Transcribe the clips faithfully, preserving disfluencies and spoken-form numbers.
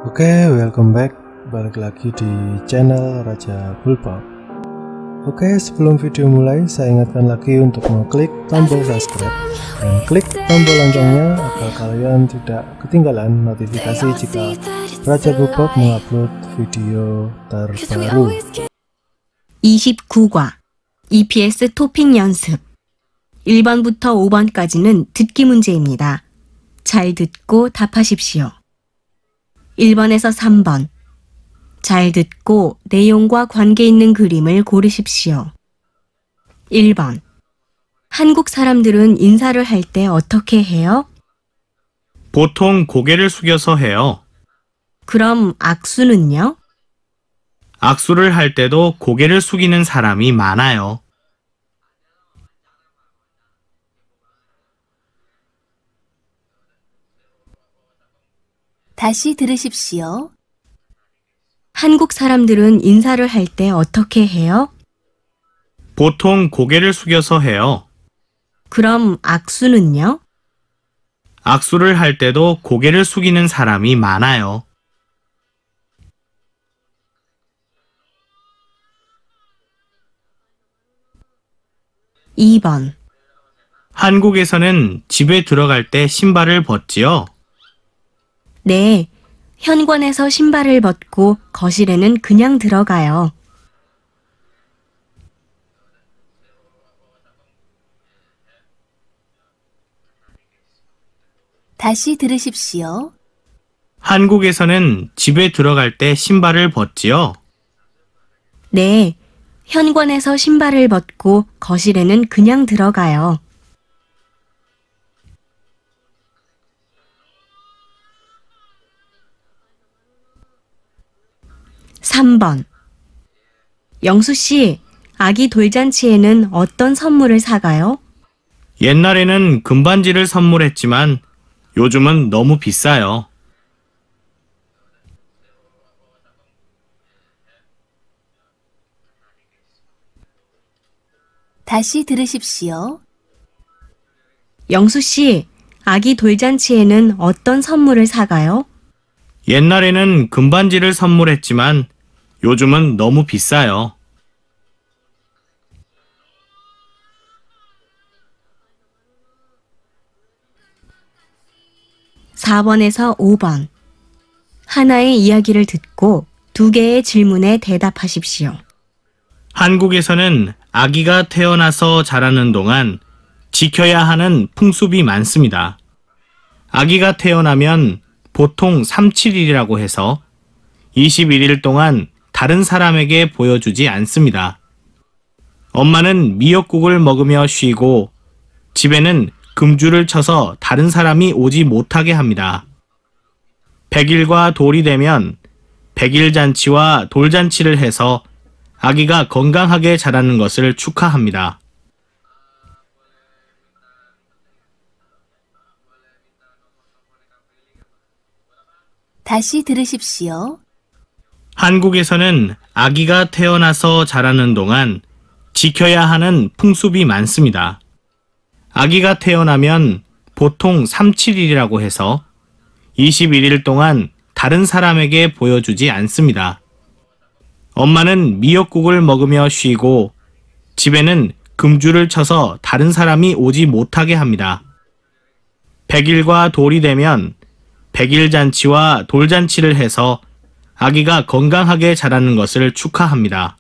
Oke, welcome back. Balik lagi di channel Raja Bulpop. Oke, sebelum video mulai, saya ingatkan lagi untuk mengklik tombol subscribe dan klik tombol loncengnya agar kalian tidak ketinggalan notifikasi jika Raja Bulpop mengupload video terbaru. 이십구 과 이피에스 토픽 연습 일 번부터 오 번까지는 듣기 문제입니다. 잘 듣고 답하십시오. 일 번에서 삼 번. 잘 듣고 내용과 관계 있는 그림을 고르십시오. 일 번. 한국 사람들은 인사를 할 때 어떻게 해요? 보통 고개를 숙여서 해요. 그럼 악수는요? 악수를 할 때도 고개를 숙이는 사람이 많아요. 다시 들으십시오. 한국 사람들은 인사를 할 때 어떻게 해요? 보통 고개를 숙여서 해요. 그럼 악수는요? 악수를 할 때도 고개를 숙이는 사람이 많아요. 이 번. 한국에서는 집에 들어갈 때 신발을 벗지요. 네, 현관에서 신발을 벗고 거실에는 그냥 들어가요. 다시 들으십시오. 한국에서는 집에 들어갈 때 신발을 벗지요. 네, 현관에서 신발을 벗고 거실에는 그냥 들어가요. 삼 번. 영수 씨, 아기 돌잔치에는 어떤 선물을 사가요? 옛날에는 금반지를 선물했지만 요즘은 너무 비싸요. 다시 들으십시오. 영수 씨, 아기 돌잔치에는 어떤 선물을 사가요? 옛날에는 금반지를 선물했지만 요즘은 너무 비싸요. 사 번에서 오 번. 하나의 이야기를 듣고 두 개의 질문에 대답하십시오. 한국에서는 아기가 태어나서 자라는 동안 지켜야 하는 풍습이 많습니다. 아기가 태어나면 보통 삼, 칠 일이라고 해서 이십일 일 동안 다른 사람에게 보여주지 않습니다. 엄마는 미역국을 먹으며 쉬고 집에는 금주를 쳐서 다른 사람이 오지 못하게 합니다. 백 일과 돌이 되면 백일 잔치와 돌잔치를 해서 아기가 건강하게 자라는 것을 축하합니다. 다시 들으십시오. 한국에서는 아기가 태어나서 자라는 동안 지켜야 하는 풍습이 많습니다. 아기가 태어나면 보통 삼, 칠 일이라고 해서 이십일 일 동안 다른 사람에게 보여주지 않습니다. 엄마는 미역국을 먹으며 쉬고 집에는 금주를 쳐서 다른 사람이 오지 못하게 합니다. 백 일과 돌이 되면 백일 잔치와 돌잔치를 해서 아기가 건강하게 자라는 것을 축하합니다.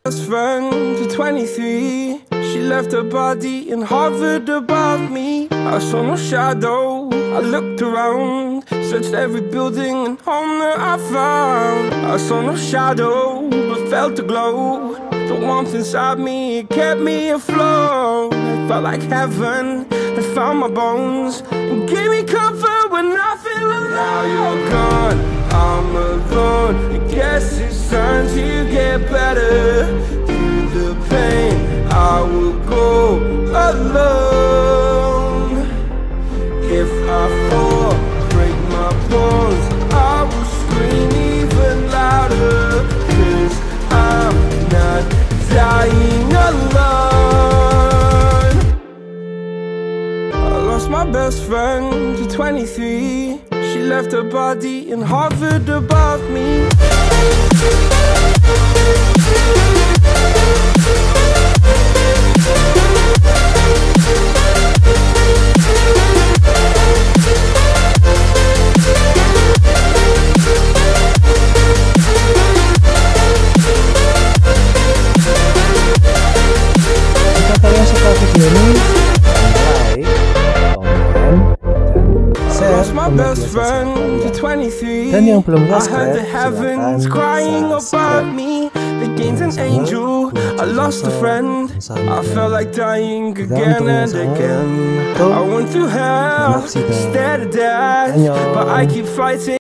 best friend to twenty-three. She left her body and hovered above me. I saw no shadow, I looked around, searched every building and home that I found. I saw no shadow, but felt the glow. The warmth inside me, it kept me afloat. It felt like heaven had found my bones and gave me comfort when I feel alone. Now you're gone, I'm alone. I guess it's time to get better. Through the pain, I will go alone. If I fall, break my bones, I will scream even louder. Cause I'm not dying alone. I lost my best friend to twenty-three. She left her body and hovered above me. Jika kalian suka video ini, like, komen, dan share ke media sosial kalian. Dan yang belum subscribe, silakan subscribe. An angel, I lost a friend. I felt like dying again and again. I went through hell, stared at death, but I keep fighting.